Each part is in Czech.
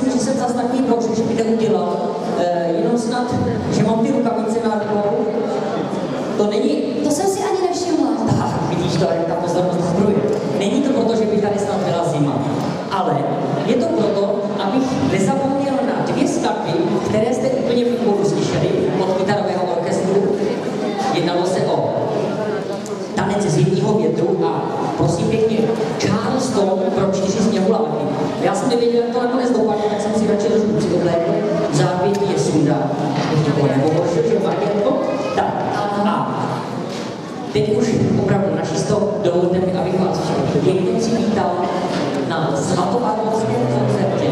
nemyslím, že jsem zase takový brož, že by neudělal, jenom snad, že mám ty rukavice na rukou. To není... To jsem si ani nevšimla. Tak, vidíš to, jak ta pozornost zbruje. Není to proto, že by tady snad byla zima, ale je to proto, abych nezapomněl na dvě skladby, které jste úplně v úvodu slyšeli od kytarového orchestru. Jednalo se o Tanec z zimního větru a prosím pěkně Charleston pro 4 sněhuláky. Já jsem nevěděl, jak to nakonec dopadne, tak jsem si radši trošku přidoblékl. Zápětí je sunda, nebo horší, že Markétko. Tak, a teď už opravdu načisto dovolte mi, abych vás pěkně přivítal na svatováclavském koncertě.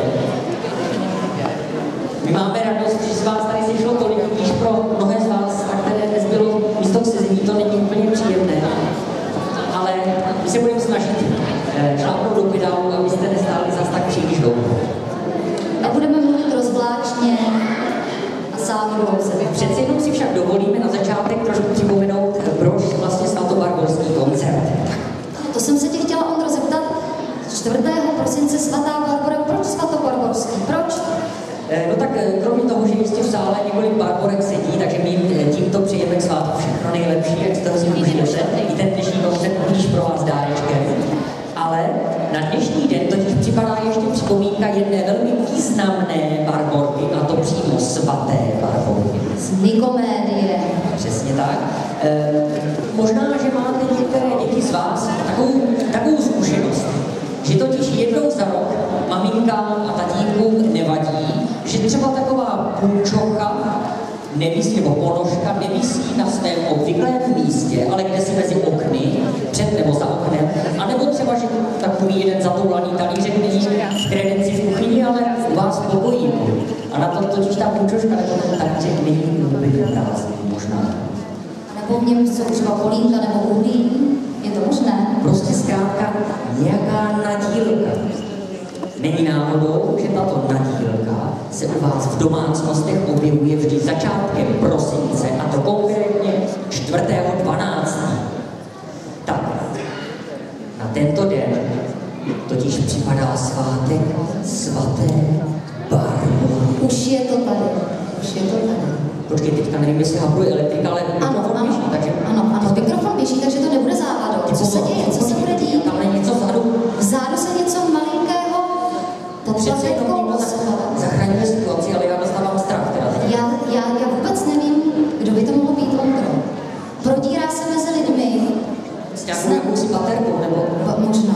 My máme radost, že z vás tady sešlo tolik, když pro mnohé z vás, na které dnes bylo místo k sezení, to není úplně příjemné. Ale my se budeme snažit šlápnout do pedálu, abyste nestáli zas tak příliš dlouho. Nebudeme mluvit rozvláčně a sáhodlouze. Přece jenom si však dovolíme na začátek trošku připomenout, proč vlastně svatobarborský koncert. To jsem se tě chtěla, Ondro, zeptat. 4. prosince svatá Barbora, proč svatobarborský? Proč? No tak kromě toho, že jistě v sále několik barborek sedí, takže my tímto přejeme k svátku všechno nejlepší, jak jste si užili. I ten dnešní koncert budíš pro vás dárečkem. Ale na dnešní den totiž připadá ještě připomínka jedné velmi významné barborky, a to přímo svaté barborky. Z Nikomédie. Přesně tak. Možná, že máte některé děti z vás takovou zkušenost, že totiž jednou za rok maminkám a tatínkům nevadí, že třeba taková půlčocha nevisí, nebo ponožka nevisí na svém obvyklém místě, ale kde si mezi okny, před nebo za oknem, anebo třeba, že takový jeden zatoulaný talířek není v kredenci v kuchyni, ale u vás v pokojíku. A na to totiž ta půlčoška nebo ten talířek není úplně prázdný, možná. Nebo v něm jsou třeba polínka nebo uhlí. Je to možné? Prostě zkrátka nějaká nadílka. Není náhodou, že tato nadílka se u vás v domácnostech objevuje vždy začátkem prosince, a to konkrétně 4.12. Tak, na tento den totiž připadá svátek svaté Barbory. Už je to tady. Už je to tady. Počkej, teďka nevím, jestli hapruje elektrika, ale mikrofon běží, takže... Ano, mikrofon běží, takže to nebude závadou. Co se děje? Co se bude dít? Tam je něco vzadu. Vzadu se něco malinkého podplatečkou ozvala. Zachraňuje situaci, ale já dostávám strach teda. Já vůbec nevím, kdo by to mohl být, Ondro. Prodírá se mezi lidmi. S nějakou jakousi baterkou, nebo... Možná.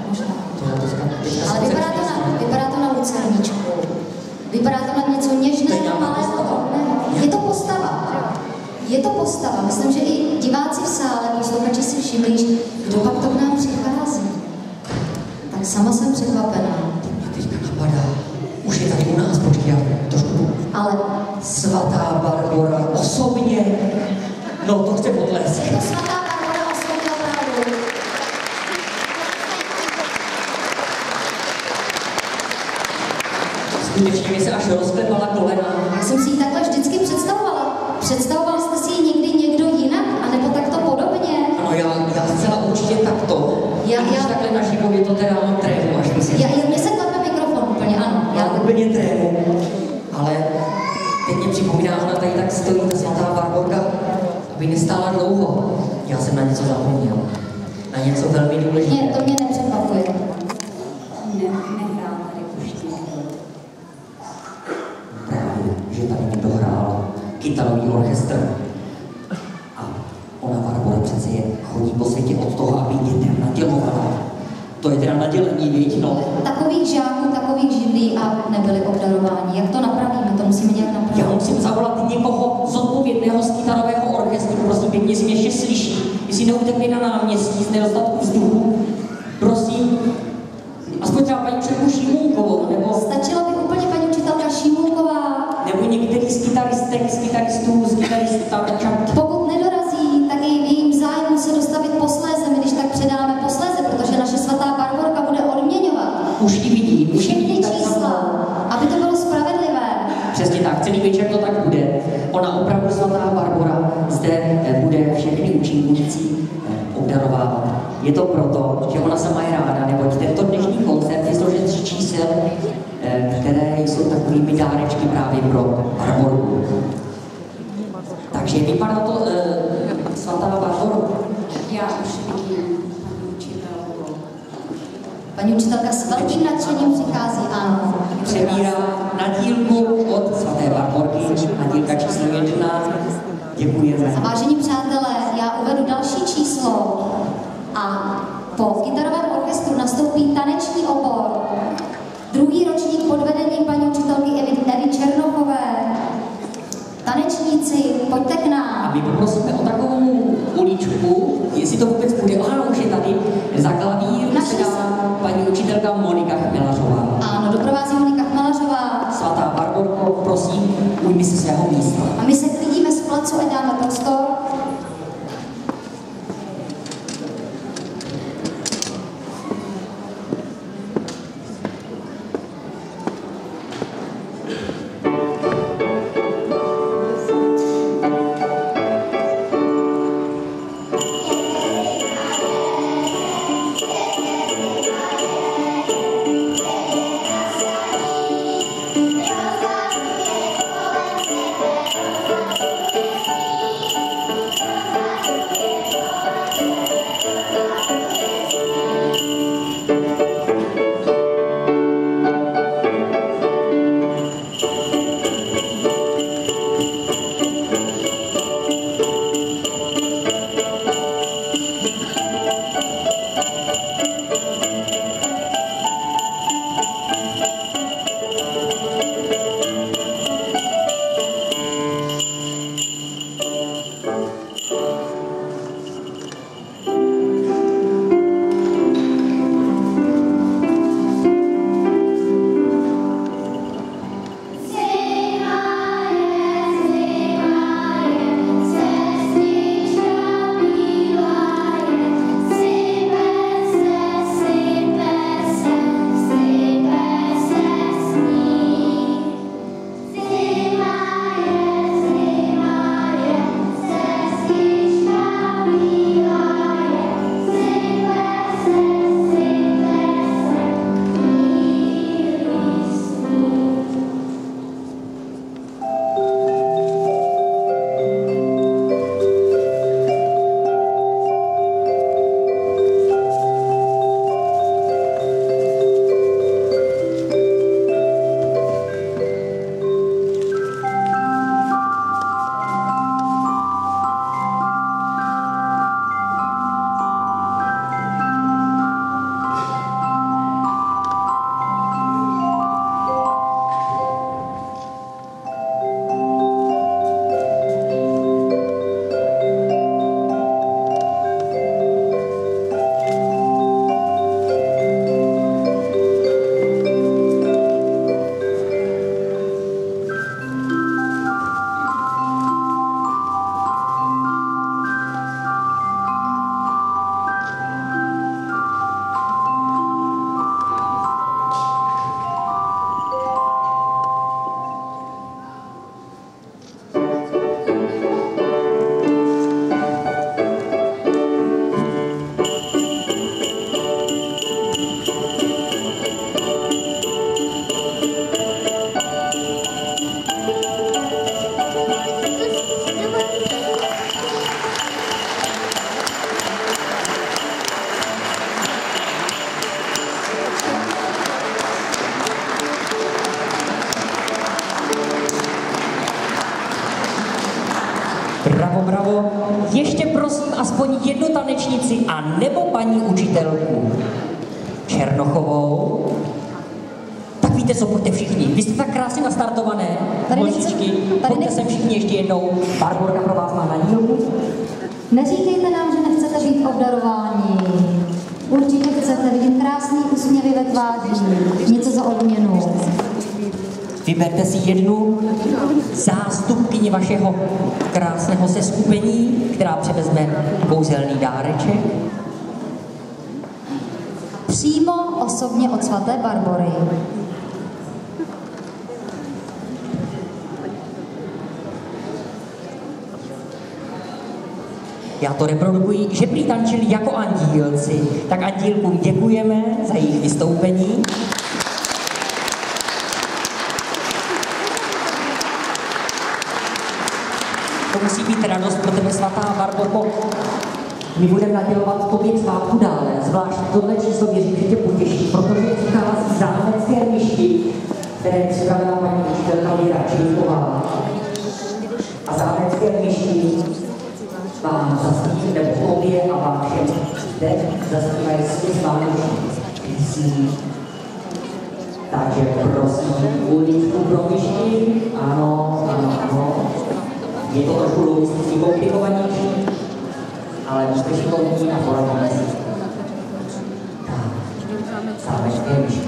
Ale vypadá to na lucerničku. Vypadá to na něco něžného, malého. Je to postava. Je to postava. Myslím, že i diváci v sále, posluchači si všimli, kdo pak to k nám přichází. Tak sama jsem překvapená. Mě teďka napadá. Už je tady u nás, počkej, já trošku. Ale svatá Barbora osobně. No, to chce potlesk. je to svatá Barbora osobně opravdu. Skutečně mi se až rozklepala kolena. Já jsem si ji takhle vždycky představovala. Představoval jste si ji někdy někdo jinak, anebo takto podobně? Ano, já zcela určitě takto. Když takhle na živově to teda mám trému, až myslím. Mně se klepe mikrofon úplně, ano. Já úplně trému, ale teď mě připomíná, ona tady tak stojí, ta svatá Barborka, aby nestála dlouho. Já jsem na něco zapomněl. Na něco velmi důležitého. To mě nepřekvapuje. Nehrál tady puští. Právě, že tady někdo hrál kytarový orchestr. A ona, Barbora, přece chodí po světě od toho, aby dětem nadělovala. To je teda nadělení většinou. Takových žáků, takových židlí a nebyli obdarováni. Jak to napravíme? To musíme nějak napravit. Já musím zavolat někoho zodpovědného z kytarového orchestru, prosím pěkně, jestli mě ještě slyší. Jestli neutekli na náměstí z nedostatku vzduchu, prosím, aspoň třeba paní učitelku Šimůnkovou, nebo... Stačila by úplně paní učitelka Šimůnková. Nebo některý z kytaristů, Pokud nedorazí, tak i v jejím zájmu se dostavit posléze, my když tak předáme posléze, protože naše svatá Barborka bude odměňovat. Už ji vidím. Všechny čísla, aby to bylo spravedlivé. Přesně tak, celý večer to tak bude. Ona opravdu, svatá Barbora, zde bude všechny účinkující obdarovávat. Je to proto, že ona sama je ráda, neboť tento dnešní koncert je složen z čísel, které jsou takovými dárečky právě pro Barborku. Takže vypadá to, svatá Barboro. Já už vidím paní učitelku. Paní učitelka s velkým nadšením přichází, ano. Přebírá nadílku od svaté Barborky, nadílka číslo 1. Děkujeme. A vážení přátelé, já uvedu další číslo a po kytarovém orchestru nastoupí taneční obor. Druhý ročník pod vedením paní učitelky Evy Černochové. Tanečníci, pojďte k nám. A my poprosíme o takovou uličku, jestli to vůbec bude. Ano, už je tady za klavír paní učitelka Monika Chmelařová. Ano, doprovází Monika Chmelařová. Svatá Barborko, prosím, ujmi si svého místa. A my se klidíme z placu a dáme prostor. Bravo, bravo. Ještě prosím aspoň jednu tanečnici a nebo paní učitelku Černochovou. Tak víte co, pojďte všichni. Vy jste tak krásně nastartované. Holčičky, pojďte sem všichni ještě jednou. Barborka pro vás má nadílku. Neříkejte nám, že nechcete být obdarováni. Určitě chcete, vidím krásný úsměvy ve tváři. Něco za odměnu. Vyberte si jednu zástupkyni vašeho krásného seskupení, která převezme kouzelný dáreček. Přímo osobně od svaté Barbory. Já to reprodukuji, že prý tančili jako andílci. Tak andílkům děkujeme za jejich vystoupení. to musí být radost pro tebe, svatá Barborko. My budeme nadělovat tobě svátku dále, zvlášť tohle číslo věřím, že tě potěší, protože přichází zámecké myšky, které připravila paní učitelka Věra Čiliková. A zámecké myšky vám zaspívají, nebo tobě a vám všem zde zaspívají svůj vánoční písní. Takže prosím, uličku pro myšky, ano, ano, ano. Je to trošku logisticky komplikovanější, ale jste šikovní a poradíme si. Tak, zámecké myšky.